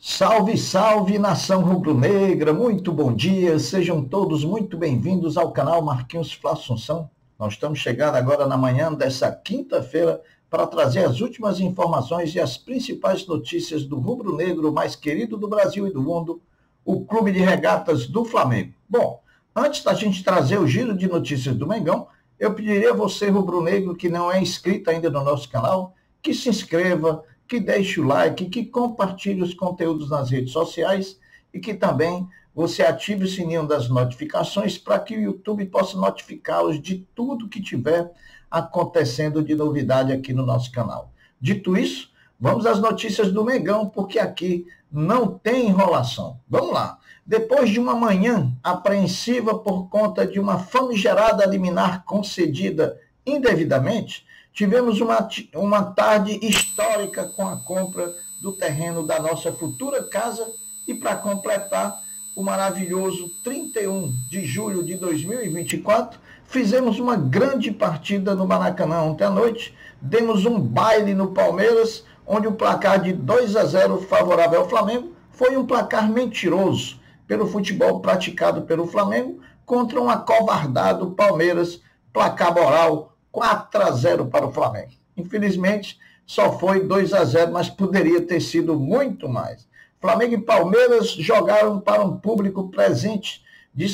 Salve, salve, nação rubro-negra, muito bom dia, sejam todos muito bem-vindos ao canal Marquinhos Fla Assunção. Nós estamos chegando agora na manhã dessa quinta-feira para trazer as últimas informações e as principais notícias do rubro-negro mais querido do Brasil e do mundo, o Clube de Regatas do Flamengo. Bom, antes da gente trazer o giro de notícias do Mengão, eu pediria a você, rubro-negro, que não é inscrito ainda no nosso canal, que se inscreva, que deixe o like, que compartilhe os conteúdos nas redes sociais e que também você ative o sininho das notificações para que o YouTube possa notificá-los de tudo que tiver acontecendo de novidade aqui no nosso canal. Dito isso, vamos às notícias do Mengão, porque aqui não tem enrolação. Vamos lá. Depois de uma manhã apreensiva por conta de uma famigerada liminar concedida indevidamente, tivemos uma tarde histórica com a compra do terreno da nossa futura casa e, para completar, o maravilhoso 31 de julho de 2024, fizemos uma grande partida no Maracanã ontem à noite, demos um baile no Palmeiras, onde o placar de 2-0 favorável ao Flamengo foi um placar mentiroso pelo futebol praticado pelo Flamengo contra um acovardado Palmeiras, placar moral 4-0 para o Flamengo. Infelizmente, só foi 2-0, mas poderia ter sido muito mais. Flamengo e Palmeiras jogaram para um público presente de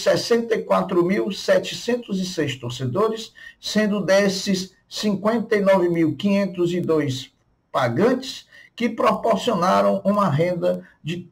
64.706 torcedores, sendo desses 59.502 pagantes, que proporcionaram uma renda de R$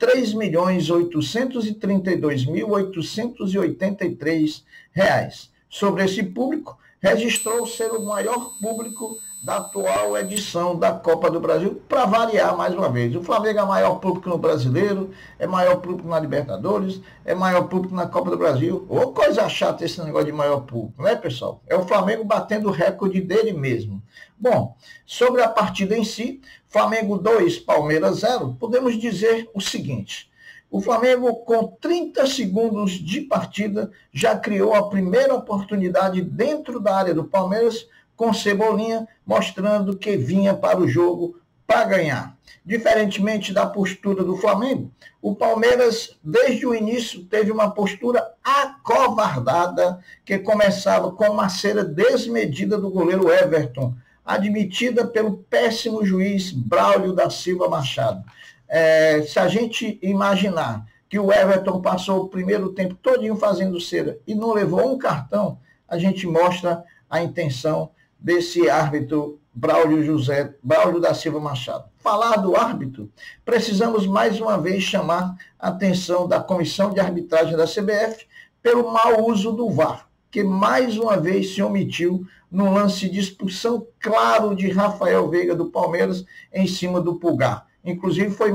3.832.883. Sobre esse público, registrou ser o maior público da atual edição da Copa do Brasil, para variar mais uma vez. O Flamengo é o maior público no Brasileiro, é maior público na Libertadores, é maior público na Copa do Brasil. Ô, coisa chata esse negócio de maior público, né, pessoal? É o Flamengo batendo o recorde dele mesmo. Bom, sobre a partida em si, Flamengo 2, Palmeiras 0, podemos dizer o seguinte: o Flamengo, com 30 segundos de partida, já criou a primeira oportunidade dentro da área do Palmeiras, com Cebolinha, mostrando que vinha para o jogo para ganhar. Diferentemente da postura do Flamengo, o Palmeiras, desde o início, teve uma postura acovardada, que começava com uma cera desmedida do goleiro Everton, admitida pelo péssimo juiz Braulio da Silva Machado. Se a gente imaginar que o Everton passou o primeiro tempo todinho fazendo cera e não levou um cartão, a gente mostra a intenção desse árbitro Braulio da Silva Machado. Falar do árbitro, precisamos mais uma vez chamar a atenção da Comissão de Arbitragem da CBF pelo mau uso do VAR, que mais uma vez se omitiu no lance de expulsão claro de Rafael Veiga do Palmeiras em cima do Pulgar. Inclusive foi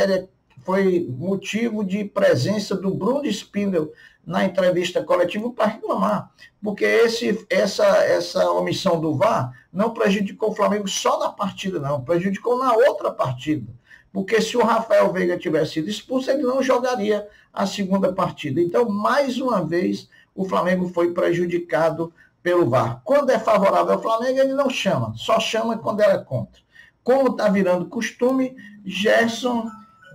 motivo de presença do Bruno Spindel na entrevista coletiva para reclamar, porque essa omissão do VAR não prejudicou o Flamengo só na partida, não, prejudicou na outra partida, porque se o Rafael Veiga tivesse sido expulso, ele não jogaria a segunda partida. Então, mais uma vez, o Flamengo foi prejudicado pelo VAR. Quando é favorável ao Flamengo, ele não chama, só chama quando é contra. Como está virando costume, Gerson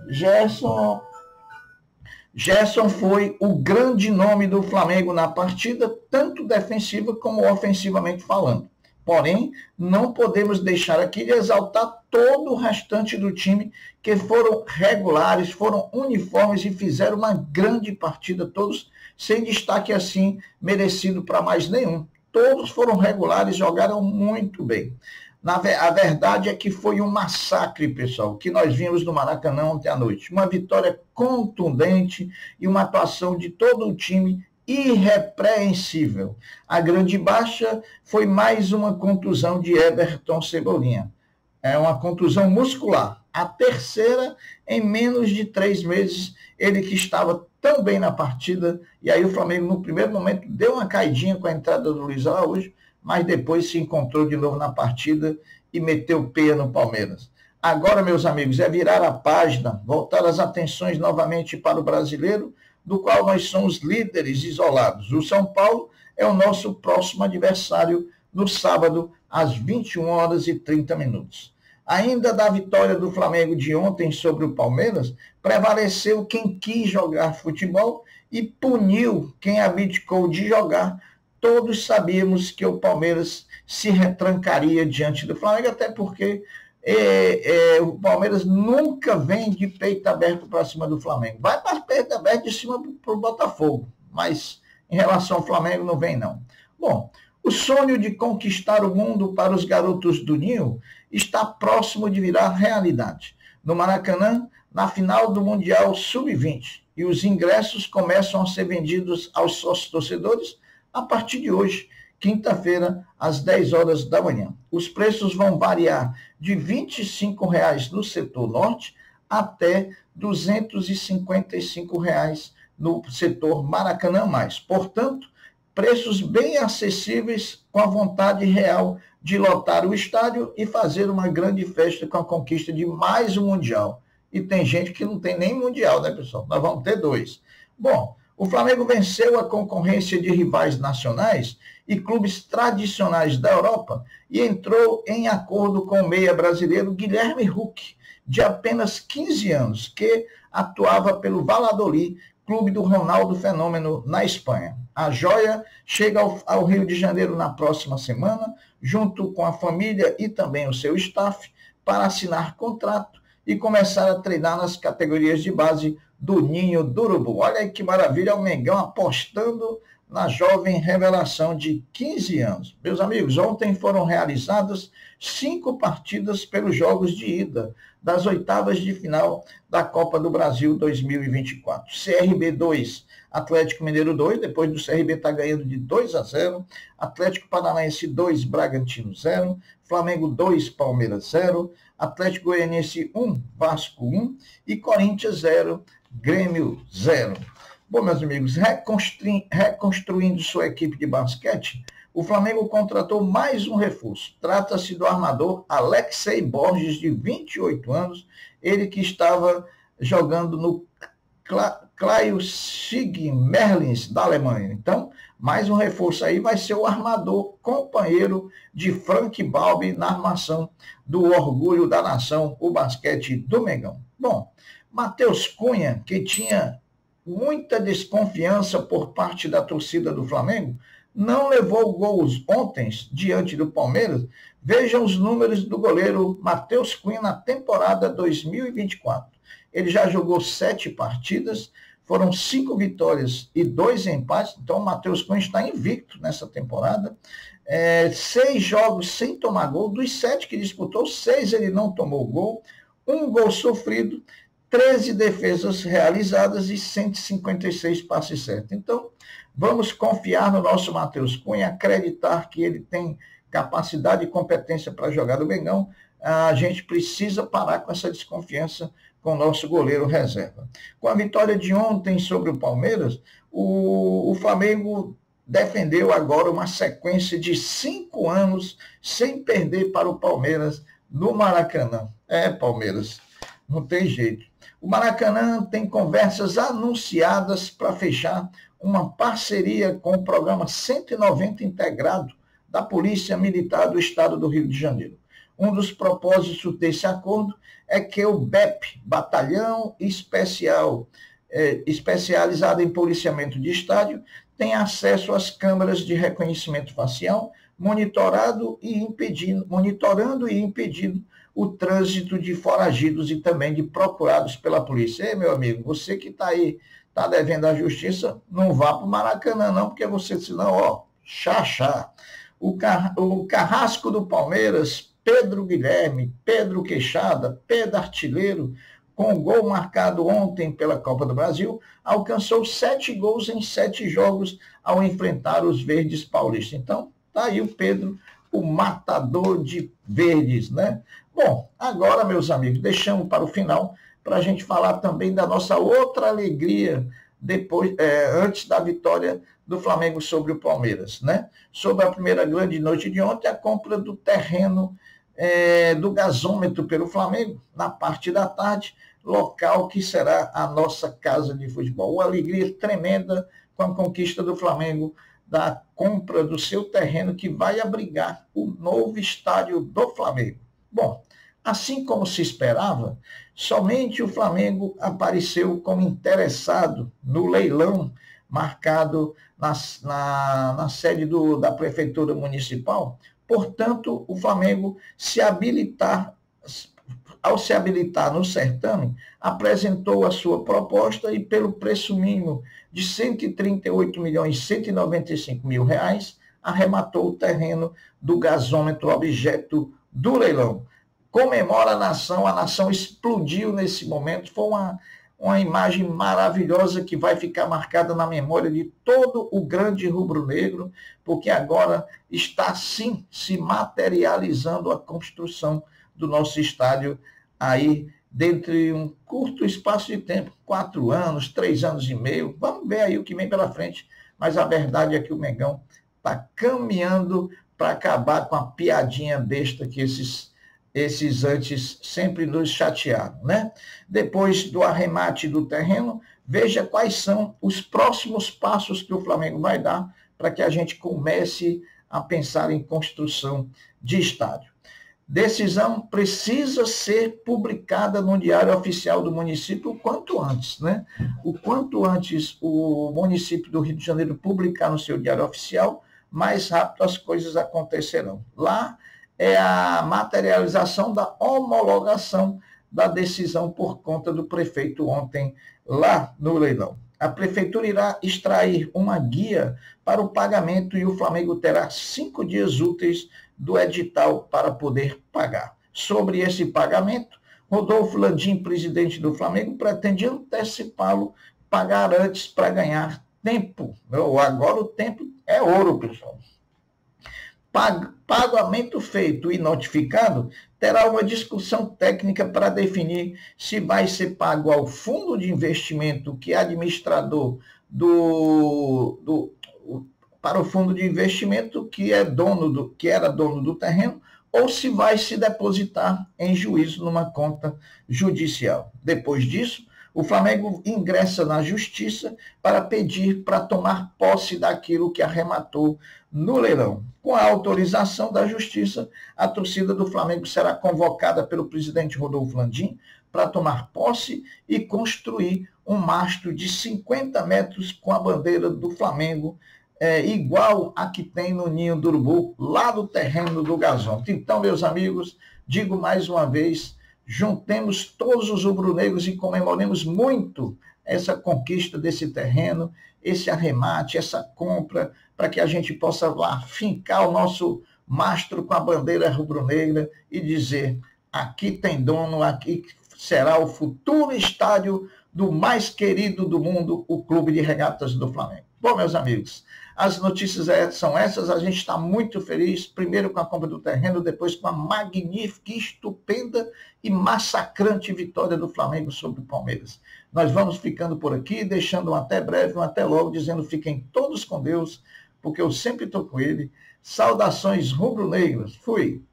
foi o grande nome do Flamengo na partida, tanto defensiva como ofensivamente falando. Porém, não podemos deixar aqui de exaltar todo o restante do time, que foram regulares, foram uniformes e fizeram uma grande partida, todos sem destaque assim merecido para mais nenhum. Todos foram regulares, jogaram muito bem. A verdade é que foi um massacre, pessoal, que nós vimos no Maracanã ontem à noite. Uma vitória contundente e uma atuação de todo o time irrepreensível. A grande baixa foi mais uma contusão de Everton Cebolinha. É uma contusão muscular. A terceira em menos de 3 meses, ele que estava tão bem na partida, e aí o Flamengo no primeiro momento deu uma caidinha com a entrada do Luiz Araújo, mas depois se encontrou de novo na partida e meteu peia no Palmeiras. Agora, meus amigos, é virar a página, voltar as atenções novamente para o brasileiro, do qual nós somos líderes isolados. O São Paulo é o nosso próximo adversário no sábado, às 21h30. Ainda da vitória do Flamengo de ontem sobre o Palmeiras, prevaleceu quem quis jogar futebol e puniu quem abdicou de jogar. Todos sabíamos que o Palmeiras se retrancaria diante do Flamengo, até porque o Palmeiras nunca vem de peito aberto para cima do Flamengo. Vai para peito aberto de cima para o Botafogo, mas em relação ao Flamengo não vem não. Bom, o sonho de conquistar o mundo para os garotos do Ninho está próximo de virar realidade. No Maracanã, na final do Mundial Sub-20, e os ingressos começam a ser vendidos aos sócios torcedores a partir de hoje, quinta-feira, às 10 horas da manhã. Os preços vão variar de R$ 25,00 no setor norte até R$ 255,00 no setor Maracanã+. Portanto, preços bem acessíveis, com a vontade real de lotar o estádio e fazer uma grande festa com a conquista de mais um Mundial. E tem gente que não tem nem Mundial, né, pessoal? Nós vamos ter 2. Bom, o Flamengo venceu a concorrência de rivais nacionais e clubes tradicionais da Europa e entrou em acordo com o meia brasileiro Guilherme Huck, de apenas 15 anos, que atuava pelo Valladolid, clube do Ronaldo Fenômeno, na Espanha. A joia chega ao Rio de Janeiro na próxima semana, junto com a família e também o seu staff, para assinar contrato e começar a treinar nas categorias de base do Ninho do Urubu. Olha aí que maravilha, o Mengão apostando na jovem revelação de 15 anos. Meus amigos, ontem foram realizadas 5 partidas pelos jogos de ida das oitavas de final da Copa do Brasil 2024. CRB 2, Atlético Mineiro 2, depois do CRB estar ganhando de 2-0, Atlético Paranaense 2, Bragantino 0, Flamengo 2, Palmeiras 0, Atlético Goianiense 1, Vasco 1 e Corinthians 0, Grêmio 0. Bom, meus amigos, reconstruindo sua equipe de basquete, o Flamengo contratou mais um reforço. Trata-se do armador Alexei Borges, de 28 anos, ele que estava jogando no Leipzig Merlins, da Alemanha. Então, mais um reforço aí vai ser o armador companheiro de Frank Balbi na armação do orgulho da nação, o basquete do Mengão. Bom, Matheus Cunha, que tinha muita desconfiança por parte da torcida do Flamengo, não levou gols ontem diante do Palmeiras. Vejam os números do goleiro Matheus Cunha na temporada 2024. Ele já jogou 7 partidas, foram 5 vitórias e 2 empates, então o Matheus Cunha está invicto nessa temporada. 6 jogos sem tomar gol, dos 7 que disputou, 6 ele não tomou gol, 1 gol sofrido, 13 defesas realizadas e 156 passes certos. Então, vamos confiar no nosso Matheus Cunha, acreditar que ele tem capacidade e competência para jogar no Mengão. A gente precisa parar com essa desconfiança com o nosso goleiro reserva. Com a vitória de ontem sobre o Palmeiras, o Flamengo defendeu agora uma sequência de 5 anos sem perder para o Palmeiras no Maracanã. Palmeiras, não tem jeito. O Maracanã tem conversas anunciadas para fechar uma parceria com o programa 190 integrado da Polícia Militar do Estado do Rio de Janeiro. Um dos propósitos desse acordo é que o BEP, Batalhão Especializado em Policiamento de Estádio, tenha acesso às câmeras de reconhecimento facial, monitorando e impedindo o trânsito de foragidos e também de procurados pela polícia. Ei, meu amigo, você que está aí, está devendo à justiça, não vá para o Maracanã não, porque você, senão, xaxá. O carrasco do Palmeiras, Pedro Guilherme, Pedro Queixada, Pedro Artilheiro, com o gol marcado ontem pela Copa do Brasil, alcançou 7 gols em 7 jogos ao enfrentar os verdes paulistas. Então, está aí o Pedro, o matador de verdes, né? Bom, agora, meus amigos, deixamos para o final, para a gente falar também da nossa outra alegria antes da vitória do Flamengo sobre o Palmeiras, né? Sobre a primeira grande noite de ontem, a compra do terreno do gasômetro pelo Flamengo, na parte da tarde, local que será a nossa casa de futebol. Uma alegria tremenda com a conquista do Flamengo, da compra do seu terreno que vai abrigar o novo estádio do Flamengo. Bom, Assim como se esperava, somente o Flamengo apareceu como interessado no leilão marcado na sede da Prefeitura Municipal. Portanto, o Flamengo ao se habilitar no certame, apresentou a sua proposta e, pelo preço mínimo de R$ 138.195.000, arrematou o terreno do gasômetro objeto do leilão. Comemora a nação explodiu nesse momento, foi uma imagem maravilhosa que vai ficar marcada na memória de todo o grande rubro-negro, porque agora está sim se materializando a construção do nosso estádio aí dentro de um curto espaço de tempo, 4 anos, 3 anos e meio, vamos ver aí o que vem pela frente, mas a verdade é que o Mengão está caminhando para acabar com a piadinha besta que esses antes sempre nos chatearam, né? Depois do arremate do terreno, veja quais são os próximos passos que o Flamengo vai dar para que a gente comece a pensar em construção de estádio. Decisão precisa ser publicada no Diário Oficial do município o quanto antes, né? O quanto antes o município do Rio de Janeiro publicar no seu Diário Oficial, mais rápido as coisas acontecerão. Lá é a materialização da homologação da decisão por conta do prefeito ontem lá no leilão. A prefeitura irá extrair uma guia para o pagamento e o Flamengo terá 5 dias úteis do edital para poder pagar. Sobre esse pagamento, Rodolfo Landim, presidente do Flamengo, pretende antecipá-lo, pagar antes para ganhar tempo. Agora o tempo é ouro, pessoal. Pagamento feito e notificado, terá uma discussão técnica para definir se vai ser pago ao fundo de investimento que é administrador para o fundo de investimento que era dono do terreno, ou se vai se depositar em juízo numa conta judicial. Depois disso, o Flamengo ingressa na justiça para pedir para tomar posse daquilo que arrematou no leilão. Com a autorização da justiça, a torcida do Flamengo será convocada pelo presidente Rodolfo Landim para tomar posse e construir um mastro de 50 metros com a bandeira do Flamengo, igual a que tem no Ninho do Urubu, lá no terreno do gasômetro. Então, meus amigos, digo mais uma vez, juntemos todos os rubro-negros e comemoremos muito essa conquista desse terreno, esse arremate, essa compra, para que a gente possa lá fincar o nosso mastro com a bandeira rubro-negra e dizer, aqui tem dono, aqui será o futuro estádio do mais querido do mundo, o Clube de Regatas do Flamengo. Bom, meus amigos, as notícias são essas, a gente está muito feliz, primeiro com a compra do terreno, depois com a magnífica, estupenda e massacrante vitória do Flamengo sobre o Palmeiras. Nós vamos ficando por aqui, deixando um até breve, um até logo, dizendo fiquem todos com Deus, porque eu sempre estou com ele. Saudações rubro-negras. Fui!